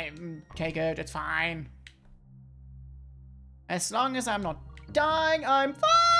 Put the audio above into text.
Okay, good. It's fine. As long as I'm not dying, I'm fine.